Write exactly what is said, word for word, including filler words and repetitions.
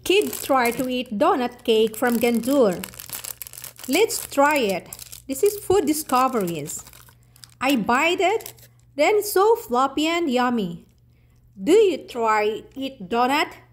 Kids try to eat donut cake from Gandour. Let's try it. This is Food Discoveries. I bite it, then it's so floppy and yummy. Do you try eat donut?